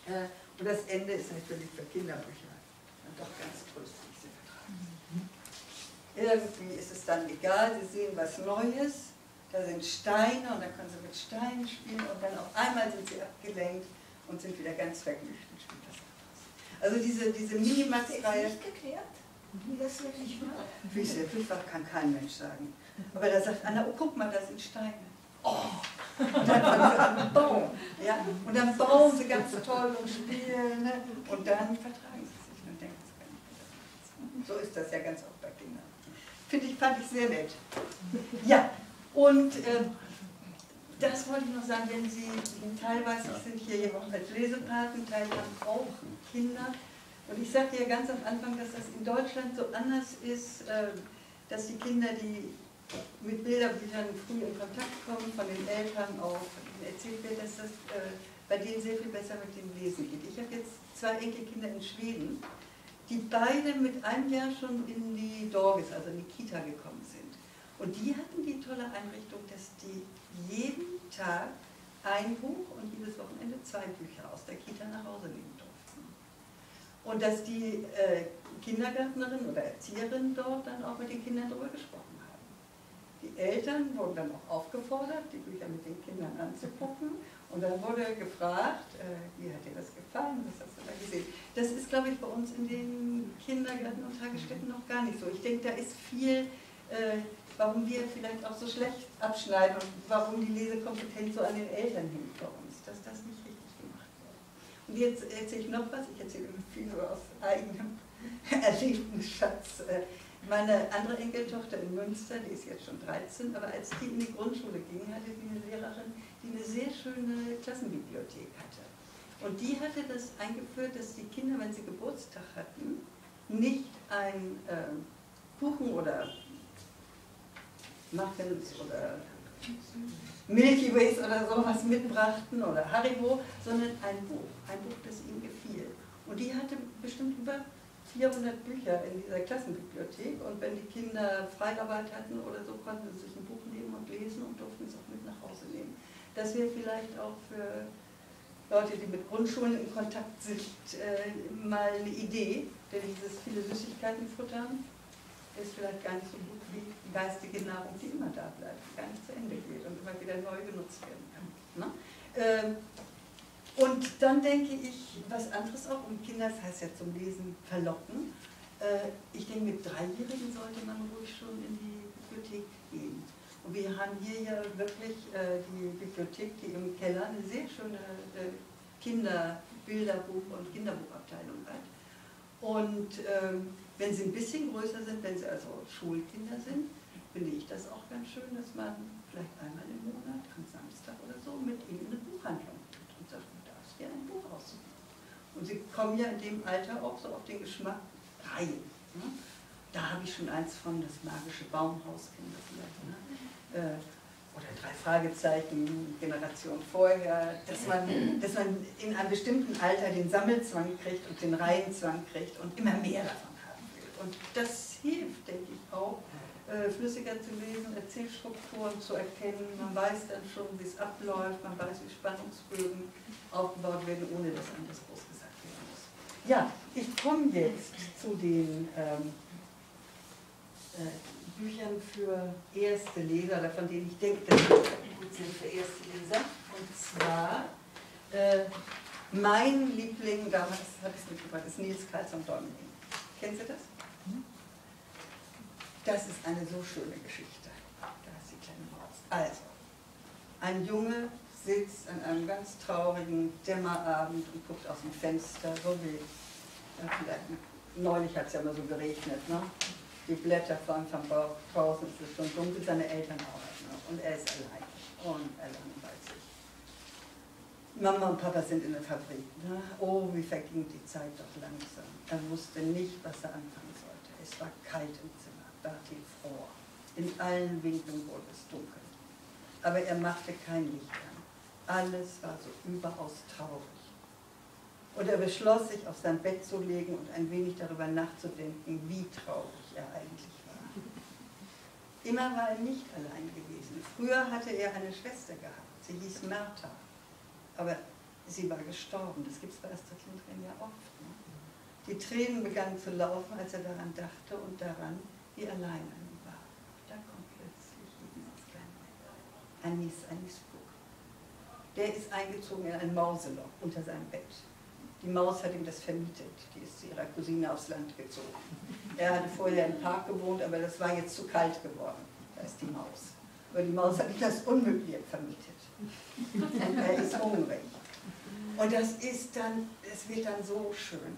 Und das Ende ist natürlich für Kinderbücher doch ganz tröstlich. Irgendwie ist es dann egal, sie sehen was Neues, da sind Steine und dann können sie mit Steinen spielen und dann auf einmal sind sie abgelenkt und sind wieder ganz vergnügt und spielen das anders. Also diese Minimax-Reihe... Ist nicht geklärt, wie das wirklich war? Wie es wirklich war, kann kein Mensch sagen. Aber da sagt Anna, oh guck mal, da sind Steine. Oh! Und dann fangen sie an mit Baum. Ja? Und dann bauen sie ganz toll und spielen. Ne? Und dann vertragen sie sich und denken, das kann ich nicht. So ist das ja ganz oft bei Kindern. Fand ich sehr nett. Ja, und das wollte ich noch sagen, wenn Sie teilweise sind hier auch als Lesepaten, teilweise auch Kinder. Und ich sagte ja ganz am Anfang, dass das in Deutschland so anders ist, dass die Kinder, die mit Bilderbüchern früh in Kontakt kommen, von den Eltern auch erzählt wird, dass das bei denen sehr viel besser mit dem Lesen geht. Ich habe jetzt 2 Enkelkinder in Schweden, die beide mit einem Jahr schon in die Dorges, also in die Kita gekommen sind. Und die hatten die tolle Einrichtung, dass die jeden Tag ein Buch und jedes Wochenende 2 Bücher aus der Kita nach Hause nehmen durften. Und dass die Kindergärtnerin oder Erzieherin dort dann auch mit den Kindern darüber gesprochen haben. Die Eltern wurden dann auch aufgefordert, die Bücher mit den Kindern anzugucken. Und dann wurde gefragt, wie hat dir das gefallen, was hast du da gesehen? Das ist, glaube ich, bei uns in den Kindergärten und Tagesstätten noch gar nicht so. Ich denke, da ist viel, warum wir vielleicht auch so schlecht abschneiden und warum die Lesekompetenz so an den Eltern hängt bei uns, dass das nicht richtig gemacht wird. Und jetzt erzähle ich noch was, ich erzähle viel so aus eigenem erlebten Schatz. Meine andere Enkeltochter in Münster, die ist jetzt schon 13, aber als die in die Grundschule ging, hatte sie eine Lehrerin, die eine sehr schöne Klassenbibliothek hatte. Und die hatte das eingeführt, dass die Kinder, wenn sie Geburtstag hatten, nicht ein Kuchen oder Muffins oder Milky Ways oder sowas mitbrachten oder Haribo, sondern ein Buch, das ihnen gefiel. Und die hatte bestimmt über 400 Bücher in dieser Klassenbibliothek und wenn die Kinder Freiarbeit hatten oder so, konnten sie sich ein Buch nehmen und lesen und durften es auch mit nach Hause nehmen. Das wäre vielleicht auch für Leute, die mit Grundschulen in Kontakt sind, mal eine Idee, denn dieses viele Süßigkeiten futtern ist vielleicht gar nicht so gut wie geistige Nahrung, die immer da bleibt, gar nicht zu Ende geht und immer wieder neu genutzt werden kann. Ne? Und dann denke ich, was anderes auch, und Kinder, das heißt ja zum Lesen verlocken, ich denke, mit 3-Jährigen sollte man ruhig schon in die Bibliothek gehen. Und wir haben hier ja wirklich die Bibliothek, die im Keller eine sehr schöne Kinderbilderbuch- und Kinderbuchabteilung hat. Und wenn sie ein bisschen größer sind, wenn sie also Schulkinder sind, finde ich das auch ganz schön, dass man vielleicht einmal im Monat, am Samstag oder so, mit ihnen eine Buchhandlung geht und sagt, du darfst dir ein Buch aussuchen. Und sie kommen ja in dem Alter auch so auf den Geschmack rein. Ne? Da habe ich schon eins von, das magische Baumhaus, kennen wir vielleicht, ne? Oder 3 Fragezeichen, Generation vorher, dass man in einem bestimmten Alter den Sammelzwang kriegt und den Reihenzwang kriegt und immer mehr davon haben will. Und das hilft, denke ich, auch, flüssiger zu lesen, Erzählstrukturen zu erkennen. Man weiß dann schon, wie es abläuft, man weiß, wie Spannungsbögen aufgebaut werden, ohne dass einem das groß gesagt werden muss. Ja, ich komme jetzt zu den Büchern für erste Leser, oder von denen ich denke, dass sie gut sind für erste Leser. Und zwar, mein Liebling, damals habe ich es mitgebracht, ist Niels Karlsson Däumling. Kennen Sie das? Das ist eine so schöne Geschichte. Da ist die kleine Maus. Also, ein Junge sitzt an einem ganz traurigen Dämmerabend und guckt aus dem Fenster, so wie, ja, vielleicht, neulich hat es ja mal so geregnet, ne? Die Blätter fallen vom Bauch, draußen ist es schon dunkel, seine Eltern arbeiten noch und er ist allein und er langweilt sich. Mama und Papa sind in der Fabrik. Ne? Oh, wie verging die Zeit doch langsam. Er wusste nicht, was er anfangen sollte. Es war kalt im Zimmer, Berti fror. In allen Winkeln wurde es dunkel. Aber er machte kein Licht an. Alles war so überaus traurig. Und er beschloss, sich auf sein Bett zu legen und ein wenig darüber nachzudenken, wie traurig er eigentlich war. Immer war er nicht allein gewesen. Früher hatte er eine Schwester gehabt, sie hieß Martha. Aber sie war gestorben. Das gibt es bei Astrid Lindgren ja oft. Ne? Die Tränen begannen zu laufen, als er daran dachte und daran, wie allein er nun war. Da kommt plötzlich das kleine Anis Buch. Der ist eingezogen in ein Mauseloch unter seinem Bett. Die Maus hat ihm das vermietet. Die ist zu ihrer Cousine aufs Land gezogen. Er hatte vorher im Park gewohnt, aber das war jetzt zu kalt geworden. Da ist die Maus. Aber die Maus hat ihm das Unmögliche vermietet. Und er ist hungrig. Und das wird dann so schön.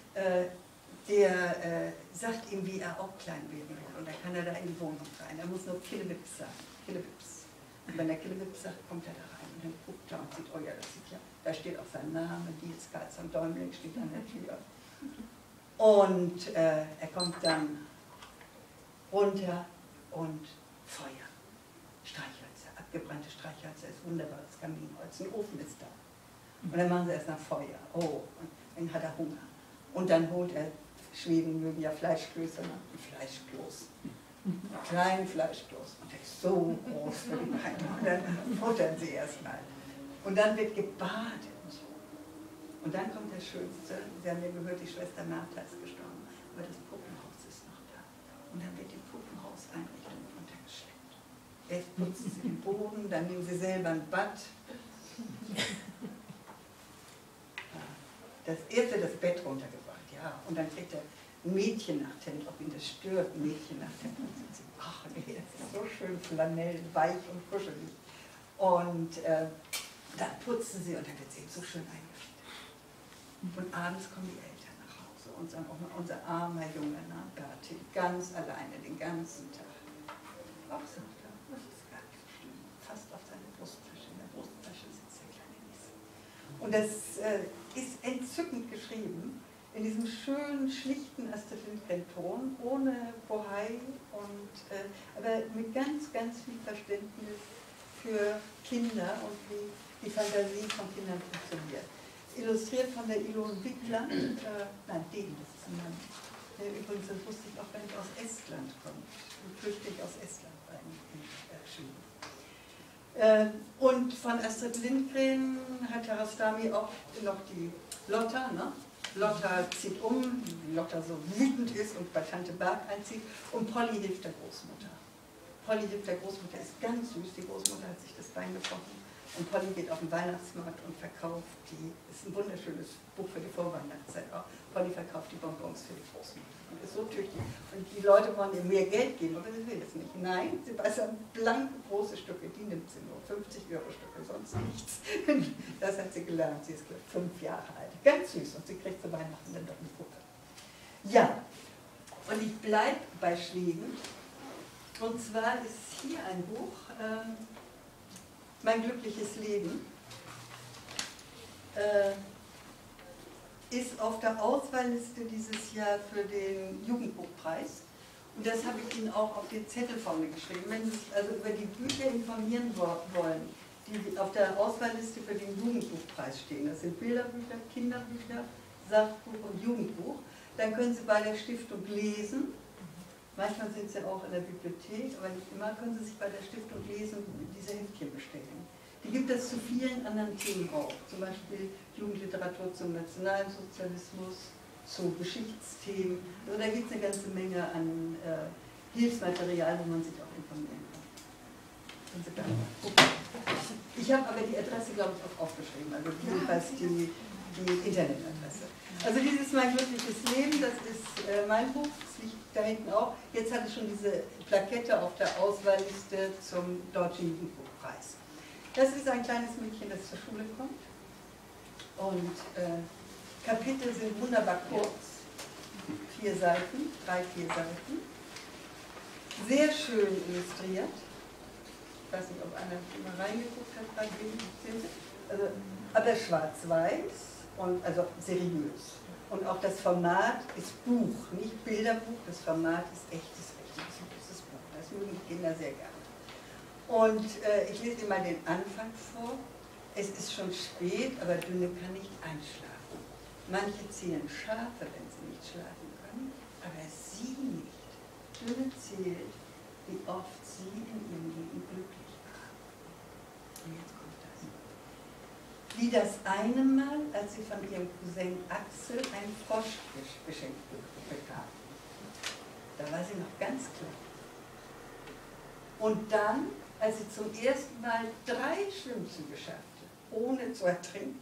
Der sagt ihm, wie er auch klein werden will. Und dann kann er da in die Wohnung rein. Er muss nur Killewips sagen. Killewips. Und wenn er Killewips sagt, kommt er da rein. Und dann guckt er und sieht, oh ja, das sieht ja, da steht auch sein Name, Dietz Karlsson Däumling steht an der Tür. Und er kommt dann runter und Feuer. Streichhölzer, abgebrannte Streichhölzer, ist wunderbares Kaminholz. Ein Ofen ist da. Und dann machen sie erst nach Feuer. Oh, und dann hat er Hunger. Und dann holt er, Schweden mögen ja Fleischklöße, ein Fleischkloß. Kleinen Fleischkloß. Und der ist so groß für die Beine. Und dann futtern sie erstmal. Und dann wird gebadet. Und dann kommt das Schönste. Sie haben ja gehört, die Schwester Martha ist gestorben. Aber das Puppenhaus ist noch da. Und dann wird die Puppenhauseinrichtung runtergeschleppt. Erst putzen sie den Boden, dann nehmen sie selber ein Bad. Das erste das Bett runtergebracht, ja. Und dann kriegt er ein Mädchennachthemd, ob ihn das stört, ein Mädchennachthemd. Und dann sie, ach nee, das ist so schön Flanell, weich und kuschelig. Und dann putzen sie und dann wird es eben so schön eingerichtet. Und abends kommen die Eltern nach Hause und sagen, oh, unser armer Junge, Berti, ganz alleine den ganzen Tag. Ach, sagt er, das ist gar nicht schlimm. Fast auf seine Brusttasche, in der Brusttasche sitzt der kleine Nies. Und das ist entzückend geschrieben, in diesem schönen, schlichten Astrid Lindgren-Ton, ohne Bohai, aber mit ganz, ganz viel Verständnis für Kinder und wie die Fantasie von Kindern funktioniert. Illustriert von der Ilon Wickler, nein, den, das ist ein Mann, der übrigens, das wusste ich auch, wenn ich aus Estland kommt, flüchtig aus Estland erschienen. Und von Astrid Lindgren hat Harastami auch noch die Lotta, ne? Lotta zieht um, wie Lotta so wütend ist und bei Tante Berg einzieht, und Polly hilft der Großmutter. Polly hilft der Großmutter, ist ganz süß, die Großmutter hat sich das Bein gebrochen. Und Polly geht auf den Weihnachtsmarkt und verkauft ist ein wunderschönes Buch für die Vorweihnachtszeit auch. Polly verkauft die Bonbons für die Großmutter und ist so tüchtig. Und die Leute wollen ihr mehr Geld geben, aber sie will es nicht. Nein, sie beißt blanke große Stücke, die nimmt sie nur, 50-Euro-Stücke, sonst nichts. Das hat sie gelernt, sie ist 5 Jahre alt. Ganz süß, und sie kriegt zu Weihnachten dann doch eine Puppe. Ja, und ich bleibe bei Schweden. Und zwar ist hier ein Buch, Mein glückliches Leben, ist auf der Auswahlliste dieses Jahr für den Jugendbuchpreis. Und das habe ich Ihnen auch auf die Zettel vorne geschrieben. Wenn Sie sich also über die Bücher informieren wollen, die auf der Auswahlliste für den Jugendbuchpreis stehen, das sind Bilderbücher, Kinderbücher, Sachbuch und Jugendbuch, dann können Sie bei der Stiftung lesen. Manchmal sind sie auch in der Bibliothek, aber nicht immer, können Sie sich bei der Stiftung lesen, diese Heftchen bestellen. Die gibt es zu vielen anderen Themen auch, zum Beispiel Jugendliteratur zum Nationalsozialismus, zu Geschichtsthemen. Also da gibt es eine ganze Menge an Hilfsmaterial, wo man sich auch informieren kann. Ich habe aber die Adresse, glaube ich, auch aufgeschrieben, also jedenfalls die Internetadresse. Also dieses Mein glückliches Leben, das ist mein Buch, das liegt da hinten auch. Jetzt hatte ich schon diese Plakette auf der Auswahlliste zum Deutschen Jugendbuchpreis. Das ist ein kleines Mädchen, das zur Schule kommt. Und Kapitel sind wunderbar kurz, 4 Seiten, 3, 4 Seiten. Sehr schön illustriert. Ich weiß nicht, ob einer mal reingeguckt hat bei dem. Also, aber schwarz-weiß. Und also seriös. Und auch das Format ist Buch, nicht Bilderbuch, das Format ist echtes, richtiges, großes Buch. Das mögen die Kinder sehr gerne. Und ich lese Ihnen mal den Anfang vor. Es ist schon spät, aber Dünne kann nicht einschlafen. Manche zählen Schafe, wenn sie nicht schlafen können, aber sie nicht. Dünne zählt, wie oft sie in ihrem Leben glücklich war. Und jetzt kommt das. wie das eine Mal, als sie von ihrem Cousin Axel einen Frosch geschenkt bekam. Da war sie noch ganz klein. Und dann, als sie zum ersten Mal 3 Schwimmzüge schaffte, ohne zu ertrinken.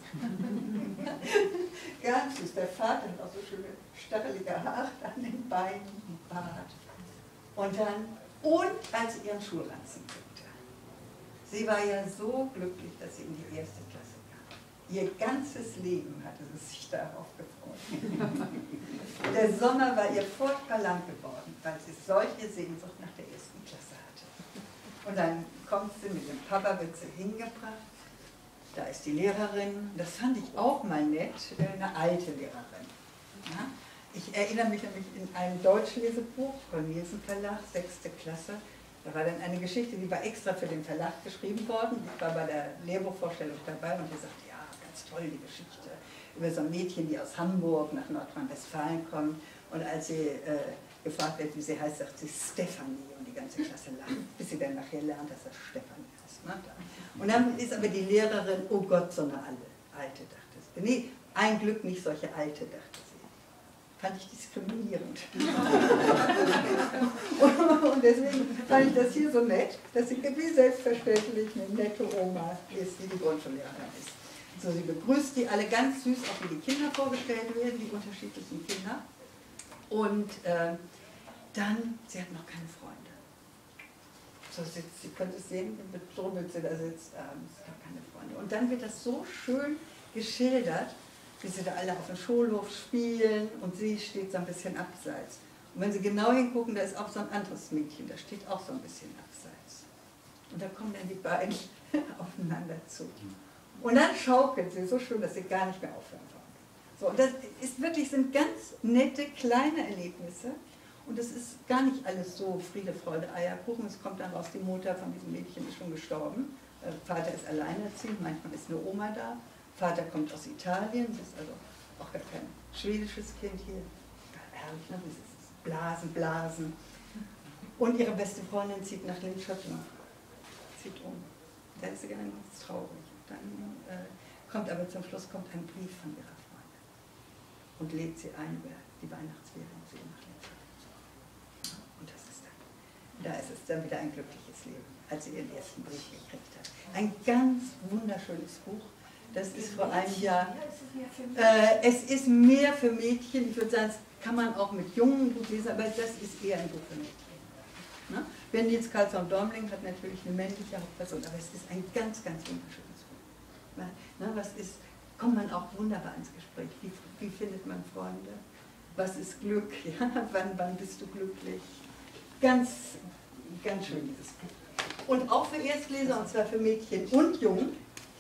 Ganz süß. Der Vater hat auch so schöne stachelige Haare an den Beinen und Bart. Und als sie ihren Schulranzen kriegte. Sie war ja so glücklich, dass sie in die 1. Klasse kam. Ihr ganzes Leben hatte sie sich darauf gefreut. Der Sommer war ihr furchtbar lang geworden, weil sie solche Sehnsucht nach der 1. Klasse hatte. Und dann kommt sie mit dem Papa, wird sie hingebracht. Da ist die Lehrerin, das fand ich auch mal nett, eine alte Lehrerin. Ja? Ich erinnere mich nämlich in einem Deutschlesebuch von Nielsen Verlag, 6. Klasse, da war dann eine Geschichte, die war extra für den Verlag geschrieben worden. Ich war bei der Lehrbuchvorstellung dabei und die sagte, ja, ganz toll die Geschichte über so ein Mädchen, die aus Hamburg nach Nordrhein-Westfalen kommt. Und als sie gefragt wird, wie sie heißt, sagt sie Stefanie und die ganze Klasse lacht, bis sie dann nachher lernt, dass das Stefanie ist. Ne? Und dann ist aber die Lehrerin, oh Gott, so eine Alte, dachte sie. Nee, ein Glück nicht solche Alte, dachte sie. Fand ich diskriminierend. Und deswegen fand ich das hier so nett, dass sie wie selbstverständlich eine nette Oma ist, die Grundschullehrerin ist. So, sie begrüßt die alle ganz süß, auch wie die Kinder vorgestellt werden, die unterschiedlichen Kinder. Und dann, sie hat noch keine Freunde. So sitzt sie, könnt es sehen, wie bedrummelt sie da sitzt, noch keine Freunde. Und dann wird das so schön geschildert, wie sie da alle auf dem Schulhof spielen und sie steht so ein bisschen abseits. Und wenn Sie genau hingucken, da ist auch so ein anderes Mädchen, das steht auch so ein bisschen abseits. Und da kommen dann die beiden aufeinander zu. Und dann schaukelt sie so schön, dass sie gar nicht mehr aufhören wollen. So, und das ist wirklich, sind ganz nette, kleine Erlebnisse. Und es ist gar nicht alles so Friede, Freude, Eierkuchen. Es kommt dann raus, die Mutter von diesem Mädchen ist schon gestorben. Vater ist alleinerziehend, manchmal ist eine Oma da. Vater kommt aus Italien, das ist also auch gar kein schwedisches Kind hier. Herrlich, ne? Das ist Blasen. Und ihre beste Freundin zieht nach Linköping. Zieht um. Da ist sie ganz traurig. Dann kommt aber zum Schluss ein Brief von ihrer Freundin. Und lädt sie ein über die Weihnachtsferien zu ihr nach Linköping. Und das ist dann. Da ist es dann wieder ein glückliches Leben, als sie ihren ersten Brief gekriegt hat. Ein ganz wunderschönes Buch. Das ist vor einem Jahr. Es ist mehr für Mädchen. Ich würde sagen, das kann man auch mit Jungen gut lesen, aber das ist eher ein Buch für Mädchen. Ne? Ben Nils Karlsson-Dormling hat natürlich eine männliche Hauptperson, aber es ist ein ganz, ganz wunderschönes Buch. Ne, kommt man auch wunderbar ins Gespräch. Wie findet man Freunde? Was ist Glück? Ja? Wann bist du glücklich? Ganz, ganz schön dieses Buch. Und auch für Erstleser, und zwar für Mädchen und Jungen.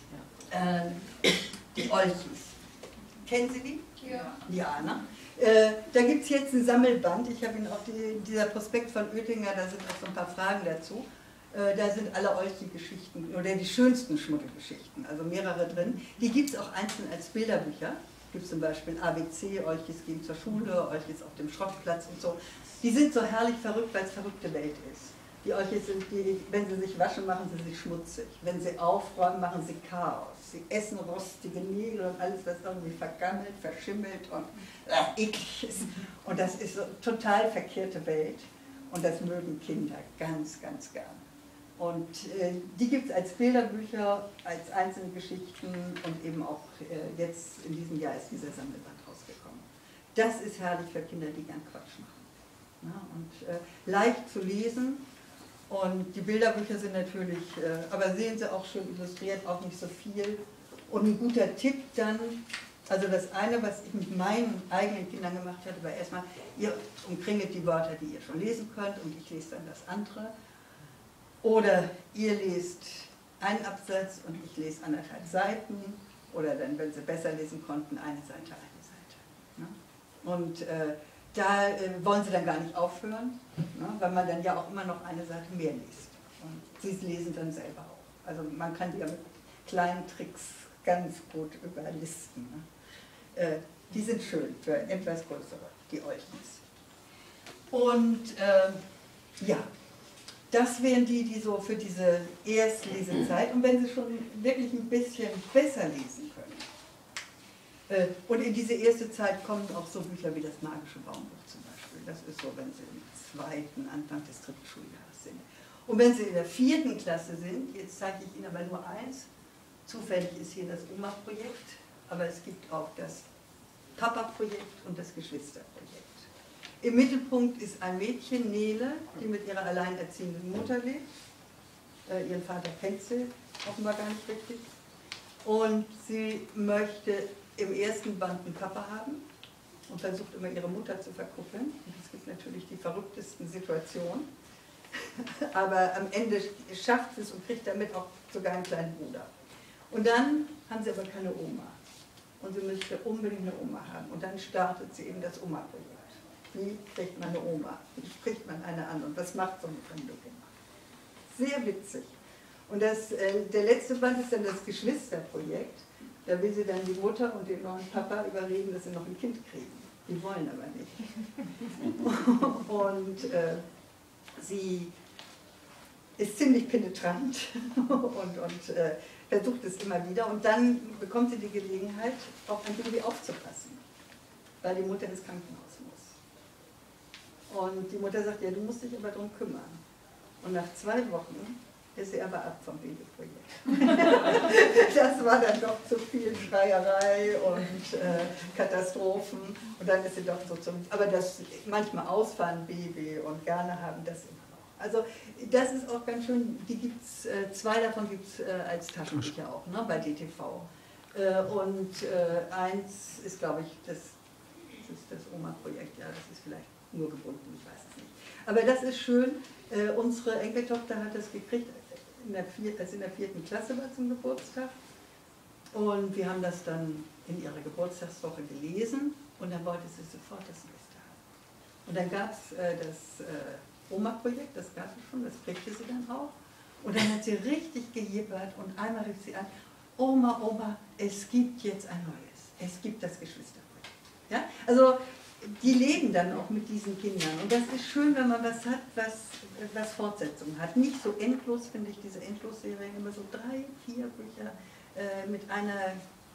Die Olchis. Kennen Sie die? Ja. Ja, ne? Da gibt es jetzt ein Sammelband. Ich habe Ihnen auch dieser Prospekt von Oettinger, da sind auch so ein paar Fragen dazu. Da sind alle Olchi-Geschichten oder die schönsten Schmuddelgeschichten, also mehrere drin. Die gibt es auch einzeln als Bilderbücher. Es gibt zum Beispiel ABC, Olchis gehen zur Schule, Olchis auf dem Schrottplatz und so. Die sind so herrlich verrückt, weil es verrückte Welt ist. Die Olchis sind wenn sie sich waschen, machen sie sich schmutzig. Wenn sie aufräumen, machen sie Chaos. Sie essen rostige Nägel und alles, was irgendwie vergammelt, verschimmelt und eklig ist. Und das ist so eine total verkehrte Welt. Und das mögen Kinder ganz, ganz gern. Und die gibt es als Bilderbücher, als einzelne Geschichten und eben auch jetzt in diesem Jahr ist dieser Sammelband rausgekommen. Das ist herrlich für Kinder, die gern Quatsch machen. Ja, und leicht zu lesen. Und die Bilderbücher sind natürlich, aber sehen Sie auch schön illustriert, auch nicht so viel. Und ein guter Tipp dann, also das eine, was ich mit meinen eigenen Kindern gemacht hatte, war erstmal, ihr umkringelt die Wörter, die ihr schon lesen könnt und ich lese dann das andere. Oder ihr lest einen Absatz und ich lese 1,5 Seiten. Oder dann, wenn Sie besser lesen konnten, eine Seite. Ne? Und da wollen Sie dann gar nicht aufhören, ne? Weil man dann ja auch immer noch eine Seite mehr liest. Und Sie lesen dann selber auch. Also man kann die ja mit kleinen Tricks ganz gut überlisten. Ne? Die sind schön für etwas größere, die Olchis. Und ja, das wären die so für diese Erstlesezeit, und wenn Sie schon wirklich ein bisschen besser lesen können. Und in diese erste Zeit kommen auch so Bücher wie das Magische Baumbuch zum Beispiel. Das ist so, wenn Sie im zweiten, Anfang des dritten Schuljahres sind. Und wenn Sie in der 4. Klasse sind, jetzt zeige ich Ihnen aber nur eins, zufällig ist hier das Oma-Projekt, aber es gibt auch das Papa-Projekt und das Geschwisterprojekt. Im Mittelpunkt ist ein Mädchen, Nele, die mit ihrer alleinerziehenden Mutter lebt. Ihren Vater kennt sie offenbar gar nicht richtig. Und sie möchte im ersten Band einen Papa haben und versucht immer ihre Mutter zu verkuppeln. Und es gibt natürlich die verrücktesten Situationen. Aber am Ende schafft sie es und kriegt damit auch sogar einen kleinen Bruder. Und dann haben sie aber keine Oma. Und sie möchte unbedingt eine Oma haben. Und dann startet sie eben das Oma-Projekt. Wie kriegt man eine Oma? Wie spricht man eine an? Und was macht so eine fremde Oma? Sehr witzig. Und der letzte Band ist dann das Geschwisterprojekt. Da will sie dann die Mutter und den neuen Papa überreden, dass sie noch ein Kind kriegen. Die wollen aber nicht. Und sie ist ziemlich penetrant und versucht es immer wieder. Und dann bekommt sie die Gelegenheit, auf ein Baby aufzupassen, weil die Mutter ins Krankenhaus muss. Und die Mutter sagt, ja, du musst dich aber darum kümmern. Und nach 2 Wochen ist sie aber ab vom Babyprojekt. Das war dann doch zu viel Schreierei und Katastrophen. Und dann ist sie doch so zum... Aber das manchmal ausfahren Baby und gerne haben, das immer noch. Also das ist auch ganz schön, die gibt's, 2 davon gibt es als Taschenbücher auch, ne, bei DTV. Und eins ist, glaube ich, das ist das Oma-Projekt, ja, das ist vielleicht nur gebunden, ich weiß es nicht. Aber das ist schön, unsere Enkeltochter hat das gekriegt, als in der 4. Klasse war zum Geburtstag. Und wir haben das dann in ihrer Geburtstagswoche gelesen und dann wollte sie sofort das nächste haben. Und dann gab es das Oma-Projekt, das gab es schon, das kriegte sie dann auch. Und dann hat sie richtig gejibbert und einmal rief sie an, Oma, Oma, es gibt jetzt ein neues, es gibt das Geschwisterprojekt. Ja? Also die leben dann auch mit diesen Kindern und das ist schön, wenn man was hat, was Fortsetzung hat. Nicht so endlos, finde ich, diese Endlosserien, immer so 3, 4 Bücher mit einer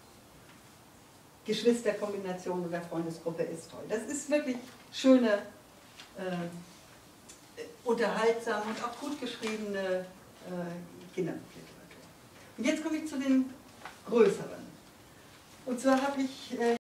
Geschwisterkombination oder Freundesgruppe ist toll. Das ist wirklich schöne, unterhaltsam und auch gut geschriebene Kinderbuchliteratur. Und jetzt komme ich zu den größeren. Und zwar habe ich